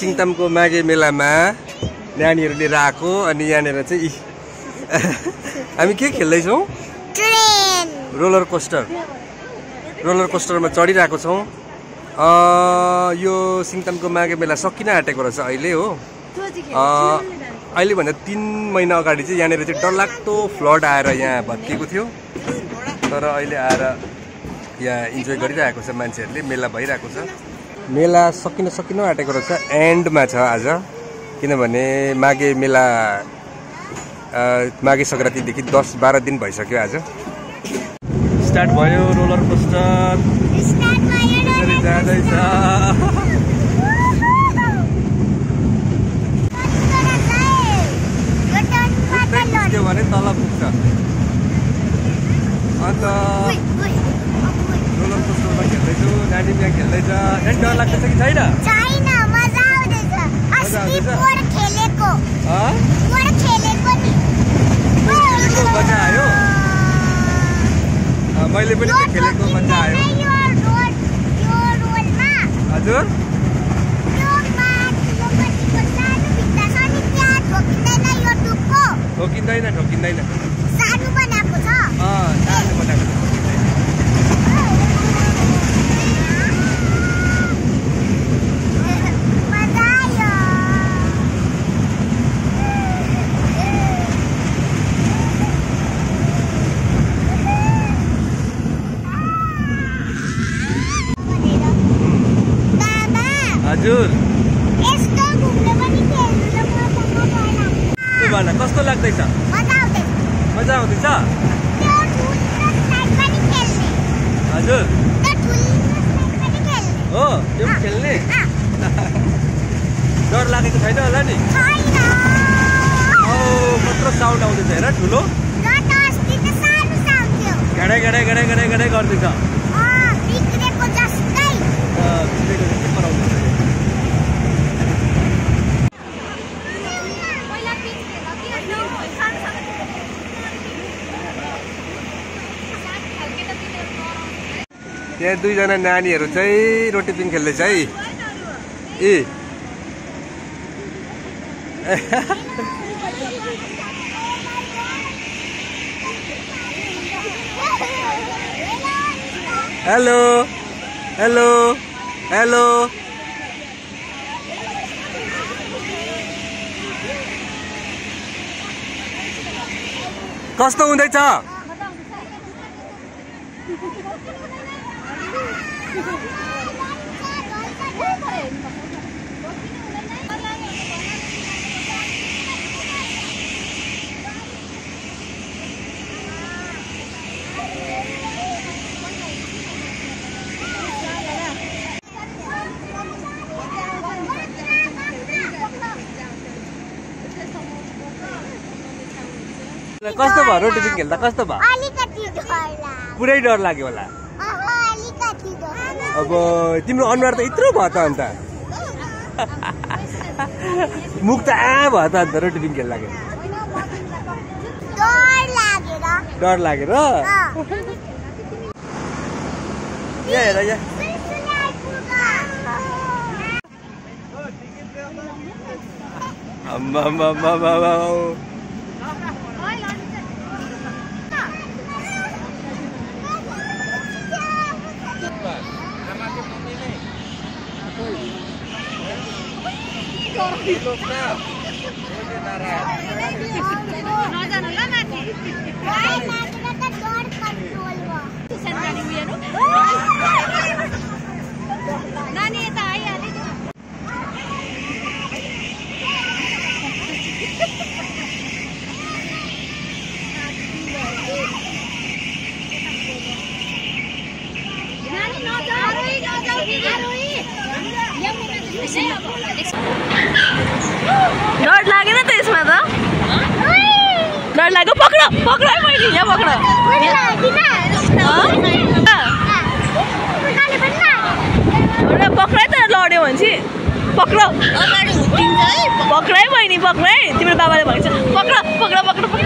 सिङतामको माघे मेलामा नानीहरू लिएर आएको अनि यहाँनिर चाहिँ हामी के खेल्दैछौँ रोलर कोस्टरमा चढिरहेको छौँ यो सिङतामको माघे मेला सकिन आँटेको रहेछ अहिले हो अहिले भन्दा 3 महिना अगाडि चाहिँ यहाँनिर चाहिँ डरलाग्दो फ्लड आएर यहाँ भत्किएको थियो तर अहिले आएर यहाँ इन्जोय गरिरहेको छ मान्छेहरूले मेला भइरहेको छ मेला सकिन आँटेको रहेछ एन्डमा छ आज किनभने माघे मेला माघे सङ्क्रान्तिदेखि 10-12 दिन भइसक्यो आज स्टार्ट भयो रोलर कोस्टर जाँदैछ पुग्यो भने तल पुग्छ अन्त रोलर कोस्टरमा खेल्दैछु नानी यहाँ खेल्दैछ नानी डर लाग्दैछ कि छैन मजा आयो मैले पनि खेलेको मजा आयो हजुर ठोकिँदैन सानो बनाएको छ हजुर कस्तो लाग्दैछ मजा आउँदैछ हजुर हो त्यो पनि खेल्ने डर लागेको छैन होला नि कत्रो साउन्ड आउँदैछ हेर ठुलो घडै गर्दैछ यहाँ 2 जना नानीहरू चाहिँ रोटी पिङ खेल्दैछ है हेलो कस्तो हुँदैछ कस्तो भयो रोटी पिङ खेल्दा कस्तो भयो पुरै डर लाग्यो होला अब तिम्रो अनुहार त यत्रो भयो त अन्त मुख त भयो त अन्त रोटी पिङ खेल्दा डर लागेर यहाँ हेर यहाँ डर लागेन त यसमा त डर लाग्यो पक्र पक्र मैले यहाँ पक्र पक्राइ त लड्यो भने पक्र पक्राइ बहिनी पक्राइ तिम्रो बाबाले भन्छ पक्र पक्र पक्र पक्र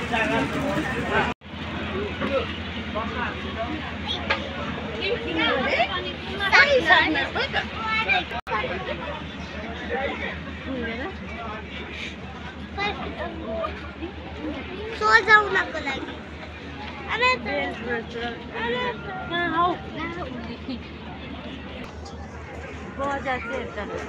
सजाउनको लागि बजार चाहिँ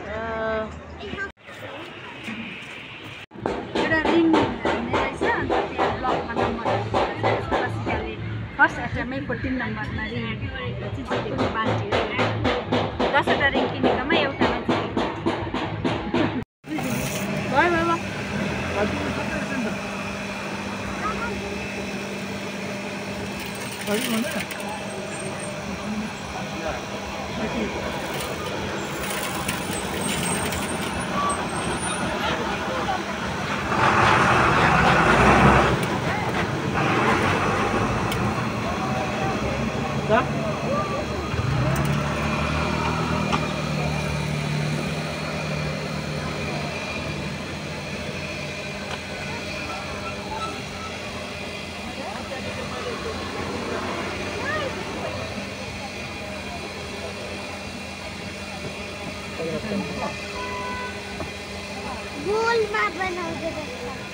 एउटा रिङ रहेछ अन्त त्यहाँ ब्लकमा नम्बर फर्स्ट एटममै 14 नम्बरमा रिङ जितेको बाल्टी 10वटा रिङ किनेकोमा एउटामा जितेको भयो गोलमा बनाउँदै रहेछ